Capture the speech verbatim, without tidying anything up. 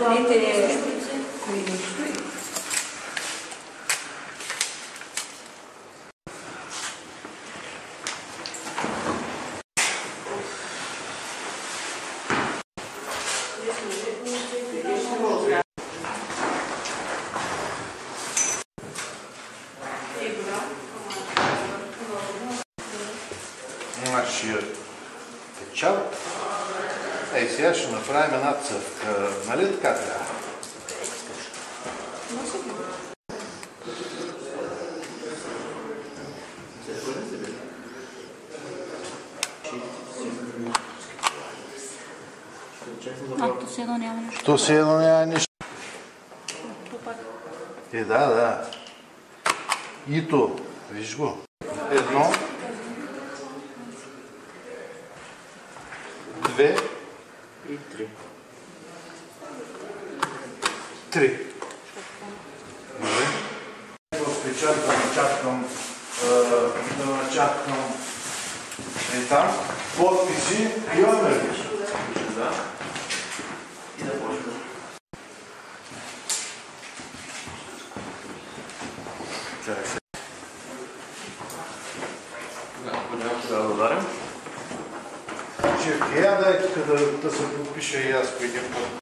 Трите... Нашия печат. Ей, сега ще направим една цъвка. Нали така трябва? А, то си едно няма нищо. То си едно няма нищо. Е, да, да. И то. Виж го. Едно. Две. И три. Три. Добре. В печат да начаткам, да начаткам и там. Подписи имаме ли? Да. И да почнем. Чакай се. Да ударим. Чакай, я дай тук да, да се подпиша и аз по един път.